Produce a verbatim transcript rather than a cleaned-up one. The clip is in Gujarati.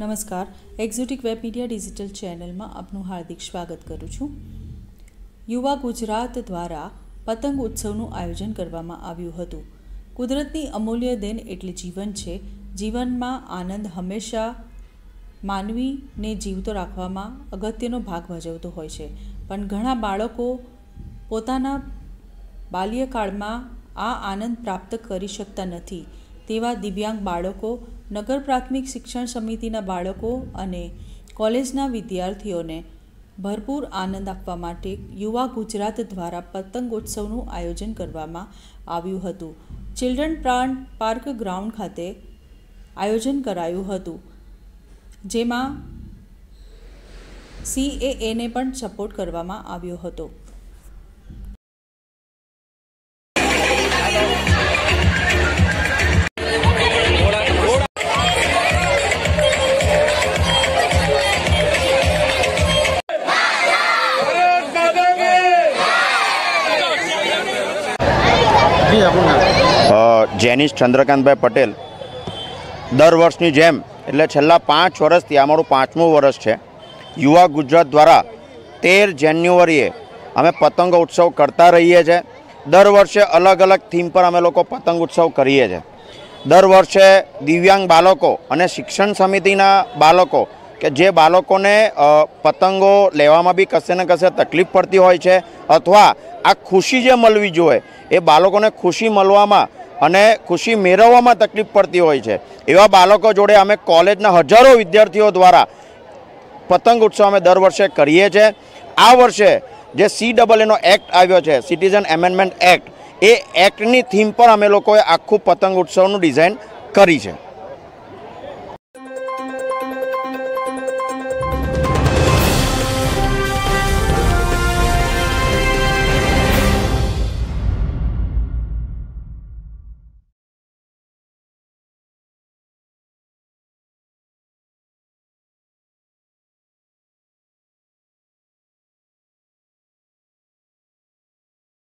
નમસ્કાર, એક્ઝોટિક વેબ મીડિયા ડિજિટલ ચેનલમાં આપનું હાર્દિક સ્વાગત કરું છું। યુવા ગુજરાત દ્વારા પતંગ ઉત્સવનું આયોજન કરવામાં આવ્યું હતું। કુદરતની અમૂલ્ય દેન એટલે જીવન છે। જીવનમાં આનંદ હંમેશા માનવીને જીવતો રાખવામાં અગત્યનો ભાગ ભજવતો હોય છે, પણ ઘણા બાળકો પોતાના બાલ્યકાળમાં આ આનંદ પ્રાપ્ત કરી શકતા નથી। તેવા દિવ્યાંગ બાળકો, નગર પ્રાથમિક શિક્ષણ સમિતિના બાળકો અને કોલેજના વિદ્યાર્થીઓને ભરપૂર આનંદ આપવા માટે યુવા ગુજરાત દ્વારા પતંગોત્સવનું આયોજન કરવામાં આવ્યું હતું। ચિલ્ડ્રન પાર્ક ગ્રાઉન્ડ ખાતે આયોજન કરાયું હતું, જેમાં સીએએને પણ સપોર્ટ કરવામાં આવ્યો હતો। જેનિશ ચંદ્રકાંતભાઈ પટેલ। દર વર્ષની જેમ એટલે છેલ્લા પાંચ વર્ષથી આ મારું પાંચમું વર્ષ છે। યુવા ગુજરાત દ્વારા તેર જાન્યુઆરીએ અમે પતંગ ઉત્સવ કરતા રહીએ છીએ। દર વર્ષે અલગ અલગ થીમ પર અમે લોકો પતંગ ઉત્સવ કરીએ છીએ। દર વર્ષે દિવ્યાંગ બાળકો અને શિક્ષણ સમિતિના બાળકો કે જે બાળકોને પતંગો લેવામાં બી કશે ને કશે તકલીફ પડતી હોય છે, અથવા આ ખુશી જે મળવી જોઈએ એ બાળકોને ખુશી મળવામાં અને ખુશી મેળવવામાં તકલીફ પડતી હોય છે, એવા બાળકો જોડે અમે કોલેજના હજારો વિદ્યાર્થીઓ દ્વારા પતંગ ઉત્સવ અમે દર વર્ષે કરીએ છીએ। આ વર્ષે જે સી ડબલ એનો એક્ટ આવ્યો છે, સિટીઝન એમેન્ડમેન્ટ એક્ટ, એ એક્ટની થીમ પર અમે લોકોએ આખું પતંગ ઉત્સવનું ડિઝાઇન કરી છે।